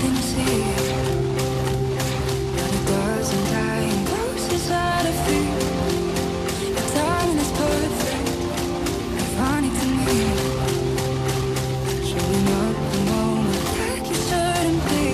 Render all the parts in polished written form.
nothing to see. But it doesn't die and bruises out of fear. Your timing is perfect, ironic to me. Showing up the moment like you shouldn't be.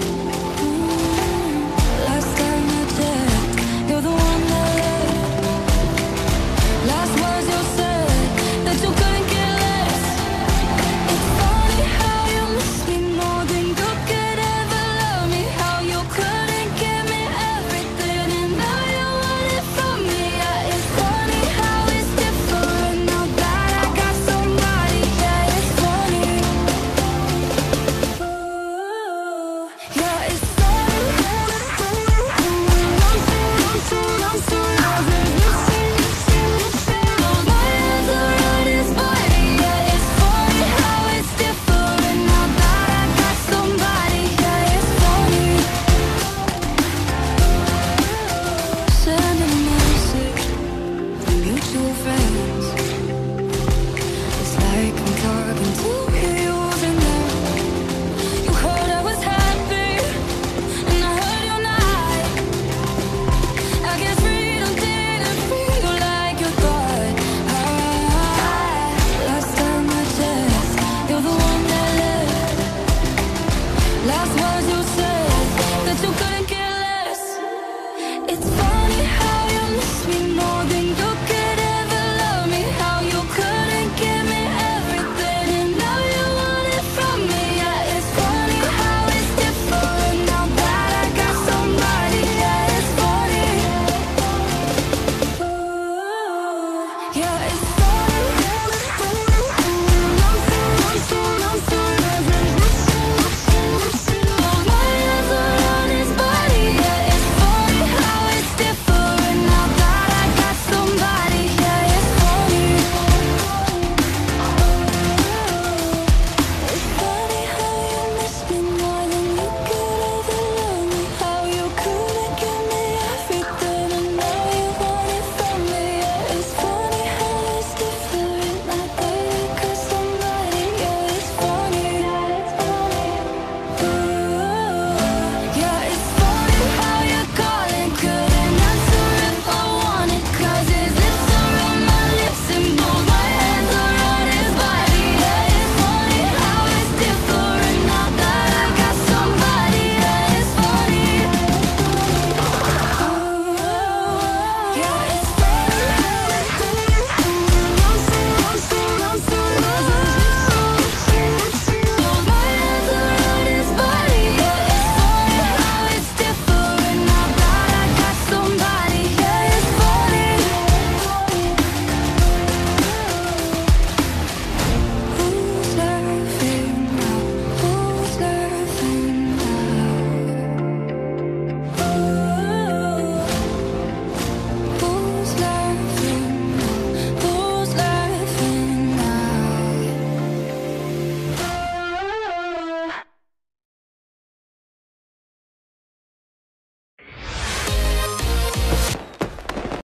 Last time I checked, you're the one that left. Last words you said, that you couldn't care less. It's funny how you miss me more than you could ever love me. How you couldn't give me everything and now you want it from me. Yeah, it's funny how it's different now that I got somebody. Yeah, it's funny. Ooh, yeah, it's funny. I'm so loving you. My hands around his body. Yeah, it's funny how it's different now that I got somebody. Yeah, it's funny. Sending a message to mutual friends. It's like I'm talking to you and now. You heard I was happy, and I heard you're not. I guess freedom didn't feel like you thought. Last time I checked, you're the one that left. Last words you said, that you couldn't